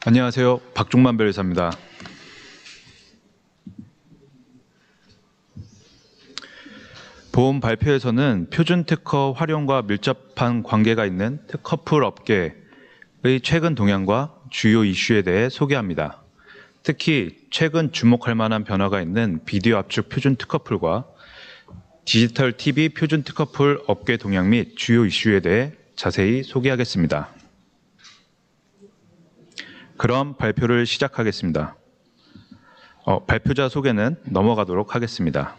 안녕하세요. 박종만 변호사입니다. 보험 발표에서는 표준 특허 활용과 밀접한 관계가 있는 특허풀 업계의 최근 동향과 주요 이슈에 대해 소개합니다. 특히 최근 주목할 만한 변화가 있는 비디오 압축 표준 특허풀과 디지털 TV 표준 특허풀 업계 동향 및 주요 이슈에 대해 자세히 소개하겠습니다. 그럼 발표를 시작하겠습니다. 발표자 소개는 넘어가도록 하겠습니다.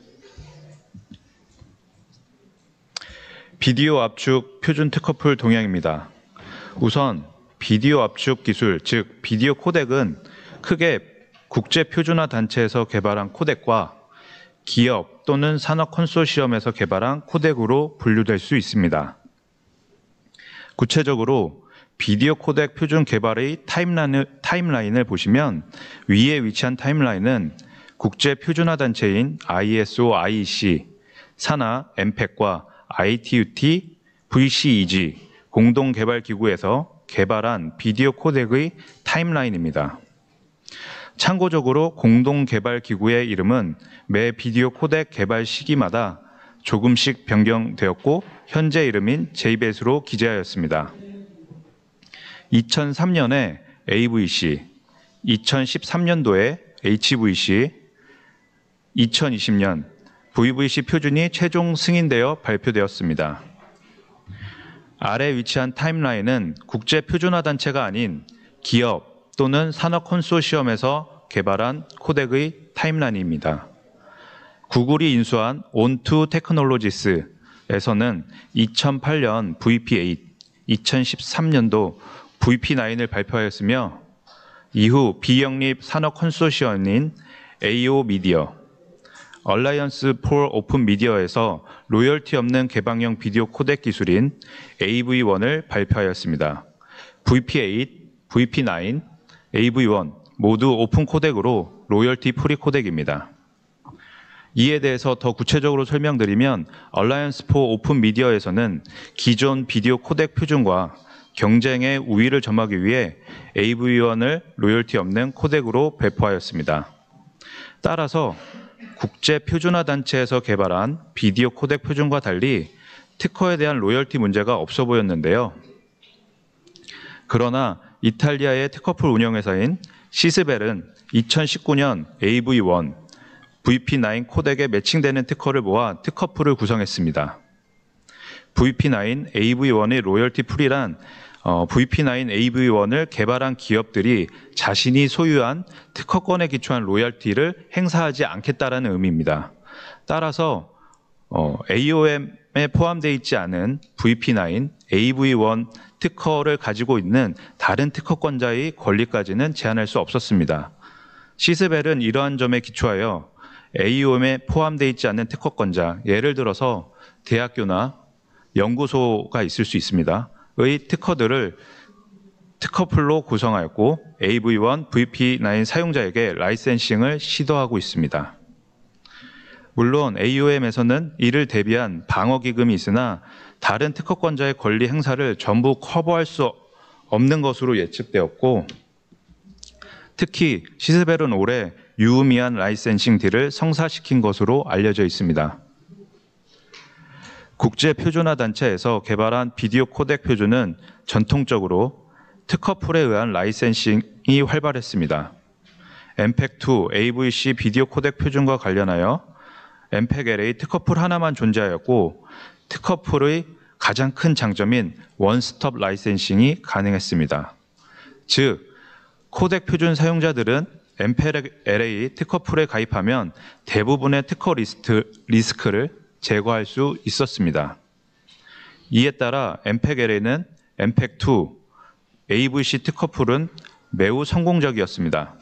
비디오 압축 표준 특허풀 동향입니다. 우선 비디오 압축 기술, 즉 비디오 코덱은 크게 국제 표준화 단체에서 개발한 코덱과 기업 또는 산업 컨소시엄에서 개발한 코덱으로 분류될 수 있습니다. 구체적으로 비디오 코덱 표준 개발의 타임라인을 보시면 위에 위치한 타임라인은 국제 표준화 단체인 ISO, IEC, 산하, MPEC과 ITUT, VCEG 공동개발기구에서 개발한 비디오 코덱의 타임라인입니다. 참고적으로 공동개발기구의 이름은 매 비디오 코덱 개발 시기마다 조금씩 변경되었고 현재 이름인 JBES로 기재하였습니다. 2003년에 AVC, 2013년도에 HVC, 2020년 VVC 표준이 최종 승인되어 발표되었습니다. 아래 위치한 타임라인은 국제 표준화 단체가 아닌 기업 또는 산업 컨소시엄에서 개발한 코덱의 타임라인입니다. 구글이 인수한 온투 테크놀로지스에서는 2008년 VP8, 2013년도 VP9을 발표하였으며 이후 비영립 산업 컨소시엄인 AO 미디어, 얼라이언스 폴 오픈 미디어에서 로열티 없는 개방형 비디오 코덱 기술인 AV1을 발표하였습니다. VP8, VP9, AV1 모두 오픈 코덱으로 로열티 프리 코덱입니다. 이에 대해서 더 구체적으로 설명드리면 얼라이언스 폴 오픈 미디어에서는 기존 비디오 코덱 표준과 경쟁의 우위를 점하기 위해 AV1을 로열티 없는 코덱으로 배포하였습니다. 따라서 국제 표준화 단체에서 개발한 비디오 코덱 표준과 달리 특허에 대한 로열티 문제가 없어 보였는데요. 그러나 이탈리아의 특허풀 운영회사인 시스벨은 2019년 AV1, VP9 코덱에 매칭되는 특허를 모아 특허풀을 구성했습니다. VP9 AV1의 로열티 풀이란 VP9 AV1을 개발한 기업들이 자신이 소유한 특허권에 기초한 로열티를 행사하지 않겠다라는 의미입니다. 따라서 AOM에 포함되어 있지 않은 VP9 AV1 특허를 가지고 있는 다른 특허권자의 권리까지는 제한할 수 없었습니다. 시스벨은 이러한 점에 기초하여 AOM에 포함되어 있지 않는 특허권자, 예를 들어서 대학교나 연구소가 있을 수 있습니다. 의 특허들을 특허풀로 구성하였고 AV1, VP9 사용자에게 라이센싱을 시도하고 있습니다. 물론 AOM에서는 이를 대비한 방어기금이 있으나 다른 특허권자의 권리 행사를 전부 커버할 수 없는 것으로 예측되었고 특히 시스벨은 올해 유의미한 라이센싱 딜을 성사시킨 것으로 알려져 있습니다. 국제 표준화 단체에서 개발한 비디오 코덱 표준은 전통적으로 특허풀에 의한 라이센싱이 활발했습니다. MPEG-2 AVC 비디오 코덱 표준과 관련하여 MPEG-LA 특허풀 하나만 존재하였고 특허풀의 가장 큰 장점인 원스톱 라이센싱이 가능했습니다. 즉, 코덱 표준 사용자들은 MPEG-LA 특허풀에 가입하면 대부분의 특허 리스크를 제거할 수 있었습니다. 이에 따라 MPEG-LA는 MPEG-2, AVC 특허풀은 매우 성공적이었습니다.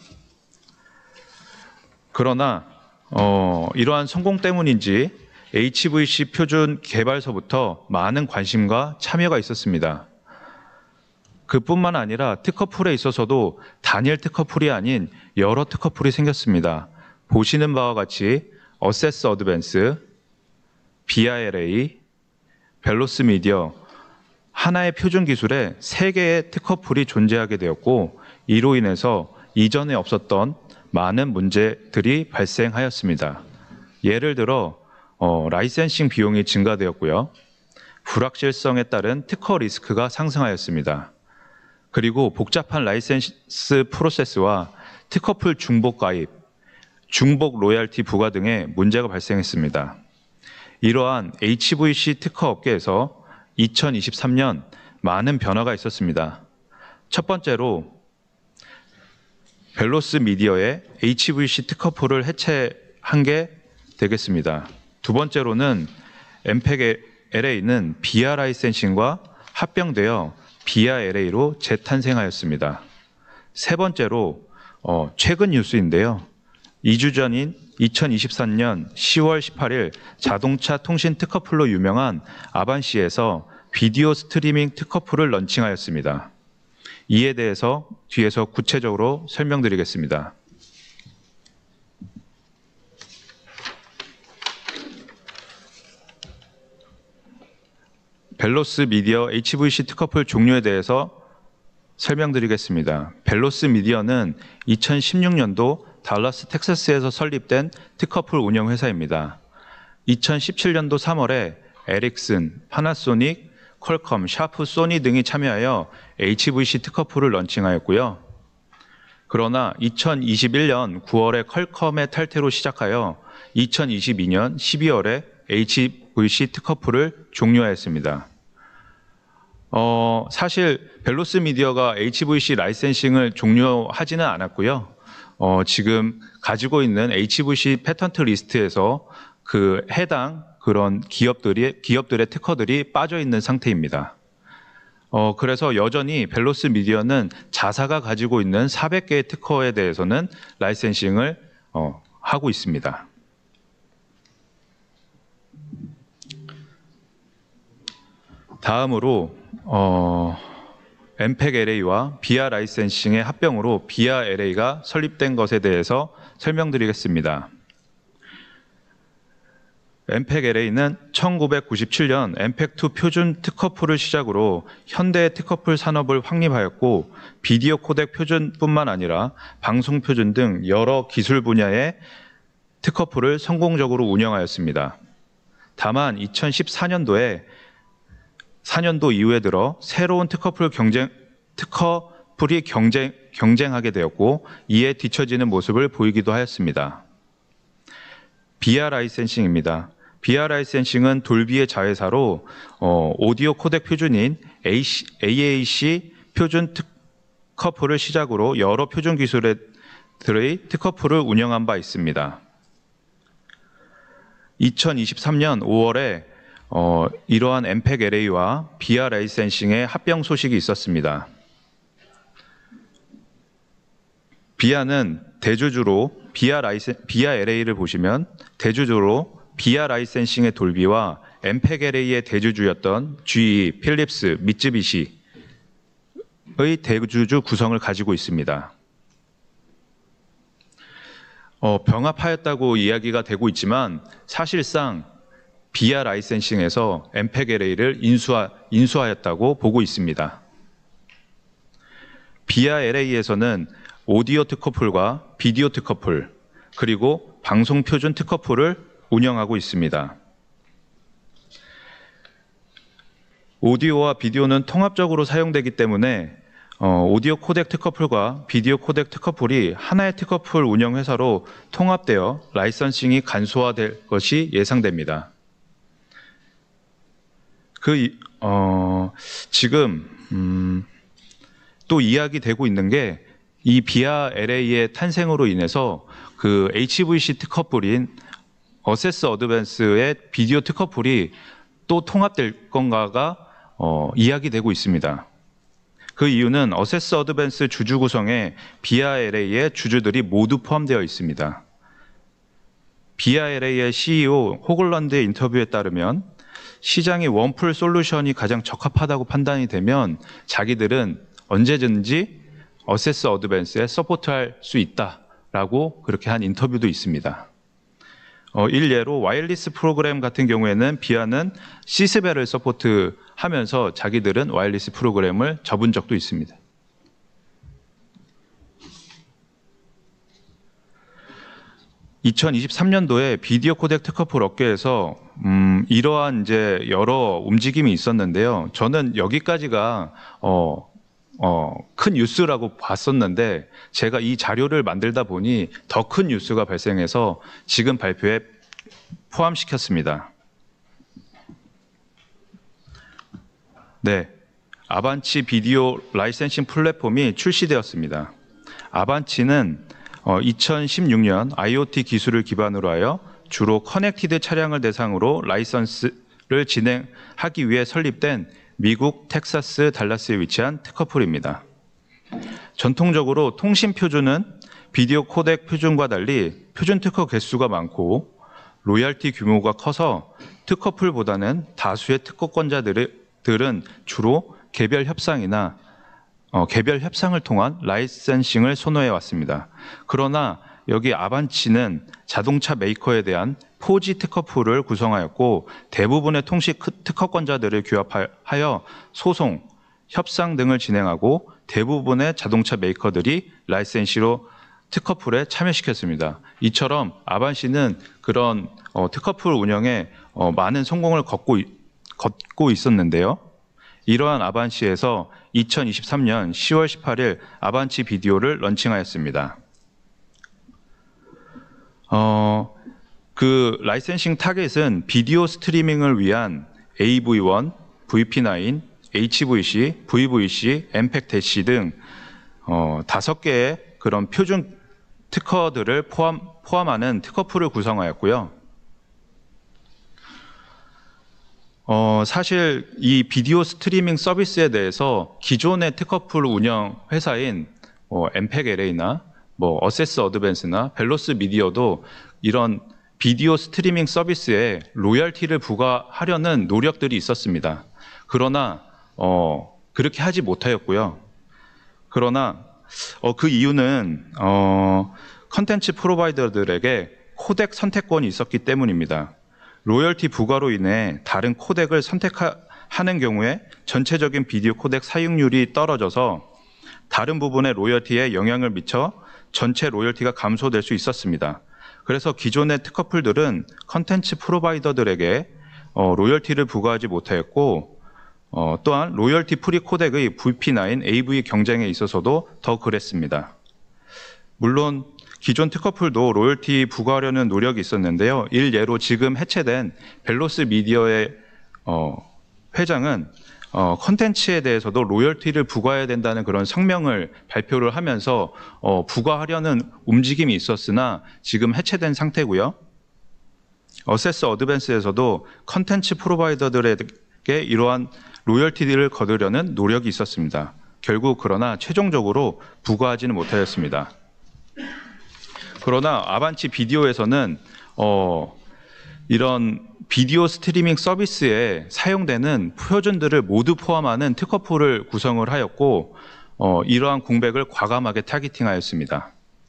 그러나 이러한 성공 때문인지 HVC 표준 개발서부터 많은 관심과 참여가 있었습니다. 그뿐만 아니라 특허풀에 있어서도 단일 특허풀이 아닌 여러 특허풀이 생겼습니다. 보시는 바와 같이 어세스 어드밴스, BILA, 벨로스 미디어, 하나의 표준 기술에 3개의 특허풀이 존재하게 되었고 이로 인해서 이전에 없었던 많은 문제들이 발생하였습니다. 예를 들어 라이센싱 비용이 증가되었고요. 불확실성에 따른 특허 리스크가 상승하였습니다. 그리고 복잡한 라이센스 프로세스와 특허풀 중복 가입, 중복 로열티 부과 등의 문제가 발생했습니다. 이러한 HVC 특허 업계에서 2023년 많은 변화가 있었습니다. 첫 번째로 벨로스 미디어의 HVC 특허풀을 해체한 게 되겠습니다. 두 번째로는 엠팩 LA는 비아 라이센싱과 합병되어 비아 LA로 재탄생하였습니다. 세 번째로 최근 뉴스인데요. 2주 전인 2023년 10월 18일 자동차 통신 특허풀로 유명한 아반시에서 비디오 스트리밍 특허풀을 런칭하였습니다. 이에 대해서 뒤에서 구체적으로 설명드리겠습니다. 벨로스 미디어 HVC 특허풀 종류에 대해서 설명드리겠습니다. 벨로스 미디어는 2016년도 달라스 텍사스에서 설립된 특허풀 운영 회사입니다. 2017년도 3월에 에릭슨, 파나소닉, 퀄컴, 샤프, 소니 등이 참여하여 HVC 특허풀을 런칭하였고요. 그러나 2021년 9월에 퀄컴의 탈퇴로 시작하여 2022년 12월에 HVC 특허풀을 종료하였습니다. 사실 벨로스 미디어가 HVC 라이센싱을 종료하지는 않았고요. 지금 가지고 있는 HVC 패턴트 리스트에서 그 해당 그런 기업들의 특허들이 빠져 있는 상태입니다. 그래서 여전히 벨로스 미디어는 자사가 가지고 있는 400개의 특허에 대해서는 라이센싱을 하고 있습니다. 다음으로 엠팩 LA와 비아 라이센싱의 합병으로 비아 LA가 설립된 것에 대해서 설명드리겠습니다. 엠팩 LA는 1997년 엠팩2 표준 특허풀을 시작으로 현대 특허풀 산업을 확립하였고 비디오 코덱 표준뿐만 아니라 방송 표준 등 여러 기술 분야의 특허풀을 성공적으로 운영하였습니다. 다만 2014년도 이후에 들어 새로운 특허풀이 경쟁하게 되었고 이에 뒤처지는 모습을 보이기도 하였습니다. 비아 라이센싱입니다. 비아 라이센싱은 돌비의 자회사로 오디오 코덱 표준인 AAC 표준 특허풀을 시작으로 여러 표준 기술들의 특허풀을 운영한 바 있습니다. 2023년 5월에 이러한 엠팩 LA와 비아 라이센싱의 합병 소식이 있었습니다. 비아는 대주주로 비아 LA를 보시면 대주주로 비아 라이센싱의 돌비와 엠팩 LA의 대주주였던 GE, 필립스, 미쯔비시의 대주주 구성을 가지고 있습니다. 병합하였다고 이야기가 되고 있지만 사실상 비아 라이센싱에서 엠팩 LA를 인수하였다고 보고 있습니다. 비아 LA에서는 오디오 특허풀과 비디오 특허풀, 그리고 방송 표준 특허풀을 운영하고 있습니다. 오디오와 비디오는 통합적으로 사용되기 때문에 오디오 코덱 특허풀과 비디오 코덱 특허풀이 하나의 특허풀 운영 회사로 통합되어 라이선싱이 간소화될 것이 예상됩니다. 지금 또 이야기되고 있는 게 이 비아 LA의 탄생으로 인해서 그 HVC 특허풀인 어세스 어드밴스의 비디오 특허풀이 또 통합될 건가가 이야기되고 있습니다. 그 이유는 어세스 어드밴스 주주 구성에 비아 LA의 주주들이 모두 포함되어 있습니다. 비아 LA의 CEO 호글런드의 인터뷰에 따르면 시장의 원풀 솔루션이 가장 적합하다고 판단이 되면 자기들은 언제든지 어세스 어드밴스에 서포트할 수 있다라고 그렇게 한 인터뷰도 있습니다. 일례로 와이어리스 프로그램 같은 경우에는 비아는 시스벨을 서포트하면서 자기들은 와이어리스 프로그램을 접은 적도 있습니다. 2023년도에 비디오 코덱 특허풀 업계에서 이러한 이제 여러 움직임이 있었는데요. 저는 여기까지가 큰 뉴스라고 봤었는데 제가 이 자료를 만들다 보니 더 큰 뉴스가 발생해서 지금 발표에 포함시켰습니다. 네, 아반치 비디오 라이센싱 플랫폼이 출시되었습니다. 아반치는 2016년 IoT 기술을 기반으로 하여 주로 커넥티드 차량을 대상으로 라이선스를 진행하기 위해 설립된 미국 텍사스 달라스에 위치한 특허풀입니다. 전통적으로 통신 표준은 비디오 코덱 표준과 달리 표준 특허 개수가 많고 로열티 규모가 커서 특허풀보다는 다수의 특허권자들은 주로 개별 협상을 통한 라이센싱을 선호해 왔습니다. 그러나 여기 아반치는 자동차 메이커에 대한 포지 특허풀을 구성하였고 대부분의 통신 특허권자들을 규합하여 소송, 협상 등을 진행하고 대부분의 자동차 메이커들이 라이센시로 특허풀에 참여시켰습니다. 이처럼 아반시는 그런 특허풀 운영에 많은 성공을 거두고 있었는데요. 이러한 아반시에서 2023년 10월 18일 아반치 비디오를 런칭하였습니다. 그 라이센싱 타겟은 비디오 스트리밍을 위한 AV1, VP9, HVC, VVC, MPEG-C 등 5개의 그런 표준 특허들을 포함하는 특허풀을 구성하였고요. 사실 이 비디오 스트리밍 서비스에 대해서 기존의 특허풀 운영 회사인 MPEG-LA나 어세스 어드밴스나 벨로스 미디어도 이런 비디오 스트리밍 서비스에 로열티를 부과하려는 노력들이 있었습니다. 그러나 그렇게 하지 못하였고요. 그러나 그 이유는 컨텐츠 프로바이더들에게 코덱 선택권이 있었기 때문입니다. 로열티 부과로 인해 다른 코덱을 선택하는 경우에 전체적인 비디오 코덱 사용률이 떨어져서 다른 부분의 로열티에 영향을 미쳐 전체 로열티가 감소될 수 있었습니다. 그래서 기존의 특허풀들은 컨텐츠 프로바이더들에게 로열티를 부과하지 못하였고 또한 로열티 프리 코덱의 VP9, AV 경쟁에 있어서도 더 그랬습니다. 물론 기존 특허풀도 로열티 부과하려는 노력이 있었는데요. 일예로 지금 해체된 벨로스 미디어의 회장은 컨텐츠에 대해서도 로열티를 부과해야 된다는 그런 성명을 발표를 하면서 부과하려는 움직임이 있었으나 지금 해체된 상태고요. 어세스 어드밴스에서도 컨텐츠 프로바이더들에게 이러한 로열티를 거두려는 노력이 있었습니다. 결국 그러나 최종적으로 부과하지는 못하였습니다. 그러나 아반치 비디오에서는 이런 비디오 스트리밍 서비스에 사용되는 표준들을 모두 포함하는 특허풀을 구성을 하였고 이러한 공백을 과감하게 타겟팅하였습니다.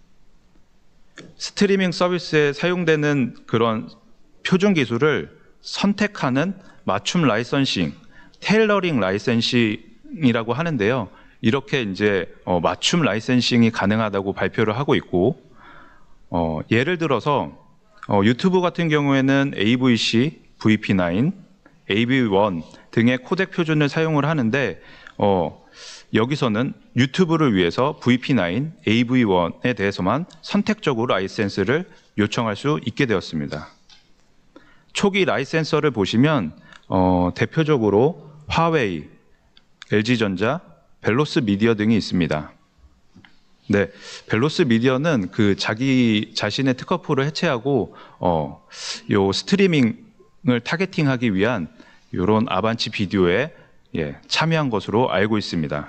스트리밍 서비스에 사용되는 그런 표준 기술을 선택하는 맞춤 라이선싱, 테일러링 라이센싱이라고 하는데요. 이렇게 이제 맞춤 라이센싱이 가능하다고 발표를 하고 있고 예를 들어서 유튜브 같은 경우에는 AVC, VP9, AV1 등의 코덱 표준을 사용을 하는데 여기서는 유튜브를 위해서 VP9, AV1에 대해서만 선택적으로 라이센스를 요청할 수 있게 되었습니다. 초기 라이센서를 보시면 대표적으로 화웨이, LG전자, 벨로스 미디어 등이 있습니다. 네, 벨로스 미디어는 그 자기 자신의 특허풀을 해체하고 요 스트리밍을 타겟팅하기 위한 이런 아반치 비디오에 참여한 것으로 알고 있습니다.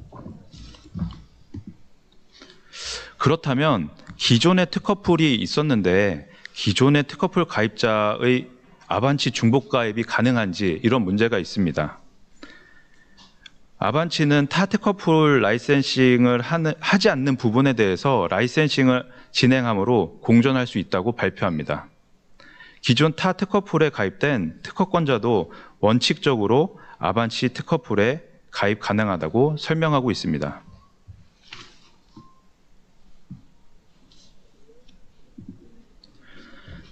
그렇다면 기존의 특허풀이 있었는데 기존의 특허풀 가입자의 아반치 중복 가입이 가능한지 이런 문제가 있습니다. 아반치는 타 특허풀 라이센싱을 하지 않는 부분에 대해서 라이센싱을 진행함으로 공존할 수 있다고 발표합니다. 기존 타 특허풀에 가입된 특허권자도 원칙적으로 아반치 특허풀에 가입 가능하다고 설명하고 있습니다.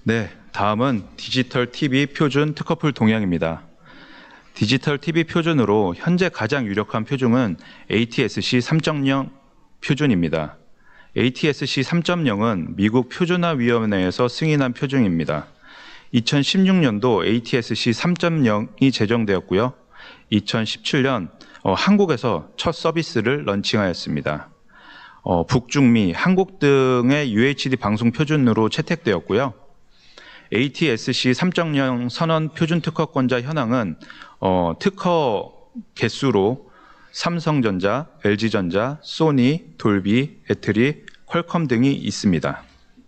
네, 다음은 디지털 TV 표준 특허풀 동향입니다. 디지털 TV 표준으로 현재 가장 유력한 표준은 ATSC 3.0 표준입니다. ATSC 3.0은 미국 표준화위원회에서 승인한 표준입니다. 2016년도 ATSC 3.0이 제정되었고요. 2017년 한국에서 첫 서비스를 런칭하였습니다. 북중미, 한국 등의 UHD 방송 표준으로 채택되었고요. ATSC 3.0 선언 표준 특허권자 현황은 특허 개수로 삼성전자, LG전자, 소니, 돌비, 애트리, 퀄컴 등이 있습니다.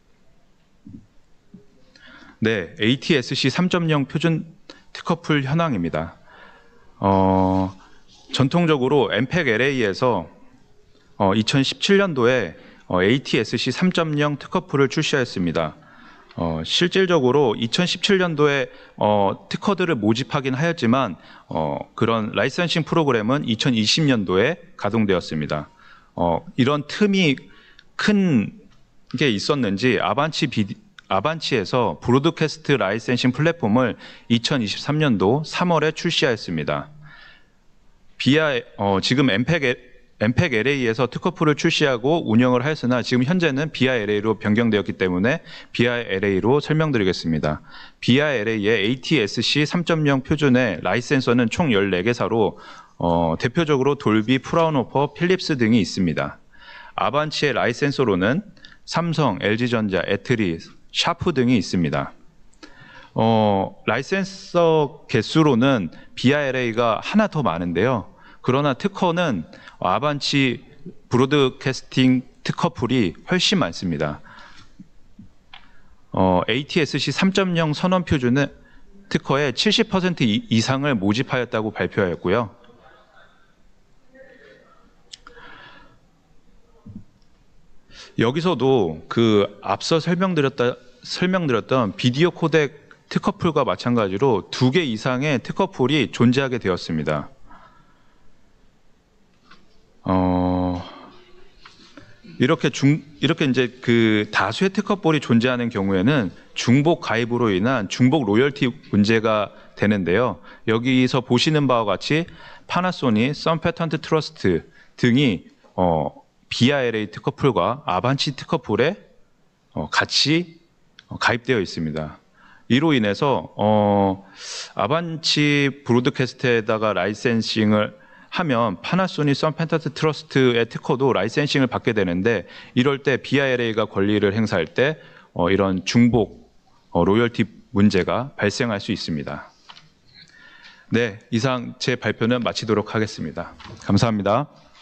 네, ATSC 3.0 표준 특허풀 현황입니다. 전통적으로 MPEG LA에서 2017년도에 ATSC 3.0 특허풀을 출시하였습니다. 실질적으로 2017년도에 특허들을 모집하긴 하였지만 그런 라이선싱 프로그램은 2020년도에 가동되었습니다. 이런 틈이 큰 게 있었는지 아반치에서 브로드캐스트 라이센싱 플랫폼을 2023년도 3월에 출시하였습니다. 지금 MPEG LA에서 특허풀을 출시하고 운영을 하였으나 지금 현재는 BI LA로 변경되었기 때문에 BI LA로 설명드리겠습니다. BI LA의 ATSC 3.0 표준의 라이센서는 총 14개사로 대표적으로 돌비, 프라운호퍼, 필립스 등이 있습니다. 아반치의 라이센서로는 삼성, LG전자, 애트리, 샤프 등이 있습니다. 라이센서 개수로는 BI-LA가 하나 더 많은데요. 그러나 특허는 아반치 브로드캐스팅 특허풀이 훨씬 많습니다. ATSC 3.0 선언 표준은 특허의 70% 이상을 모집하였다고 발표하였고요. 여기서도 그 앞서 설명드렸던 비디오 코덱 특허풀과 마찬가지로 2개 이상의 특허풀이 존재하게 되었습니다. 이렇게 이제 그 다수의 특허풀이 존재하는 경우에는 중복 가입으로 인한 중복 로열티 문제가 되는데요. 여기서 보시는 바와 같이 파나소닉, 썬패턴트 트러스트 등이 BI-LA 특허풀과 아반치 특허풀에 같이 가입되어 있습니다. 이로 인해서 아반치 브로드캐스트에다가 라이센싱을 하면 파나소닉, 썬패턴트 트러스트의 특허도 라이센싱을 받게 되는데 이럴 때 BI-LA가 권리를 행사할 때 이런 중복 로열티 문제가 발생할 수 있습니다. 네, 이상 제 발표는 마치도록 하겠습니다. 감사합니다.